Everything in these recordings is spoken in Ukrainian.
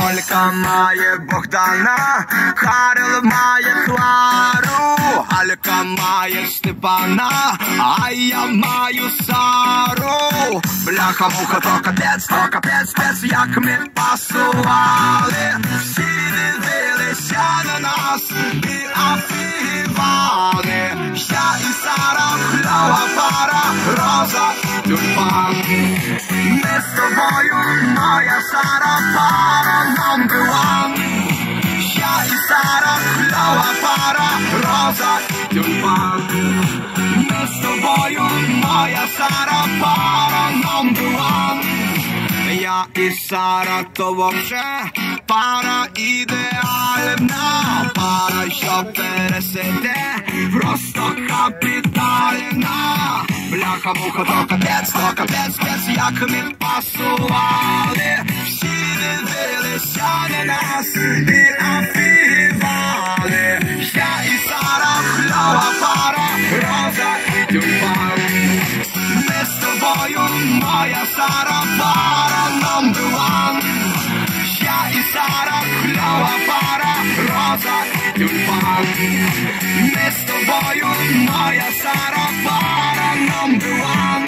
Олька має Богдана, Карл має Клару, Алька має Степана, а я маю Сару. Бляха-муха, то капець, спец, як ми пасували. Всі дивилися на нас і офігівали. Я і Сара, кльова пара, роза, тюльпан. Ми з тобою, моя Сара, пара number one. Я і Сара, кльова пара, роза, тюльпан. Ми з тобою, моя Сара, пара number one. Я і Сара, то вообще пара ідеальна, пара, що пересиде, просто капітальна. Бляха-муха, то капець, спец, як ми пасували. Всі дивилися на нас і офігівали. Я і Сара, кльова пара, роза, тюльпан. Ми з тобою, моя Сара, пара number one. Я і Сара, кльова пара, роза, тюльпан. Ми з тобою, моя Сара, пара number one.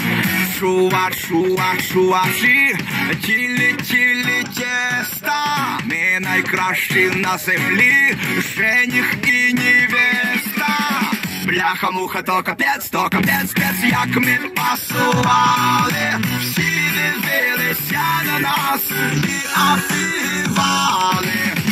Чувачі, тілі тіста, ми найкращі на землі, жених і невеста. Бляха-муха, то капець, спец, як ми пасували. Всі дивилися на нас і офігівали.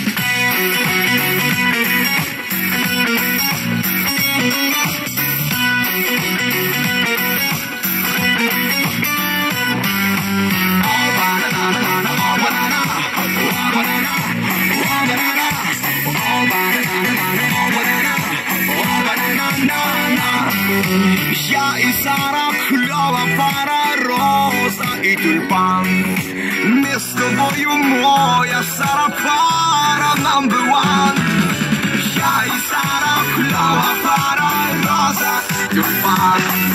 Я і Сара, кльова пара, роза і тюльпан. Ми з тобою, моя Сара, пара number one. Я і Сара, кльова пара, роза, тюльпан.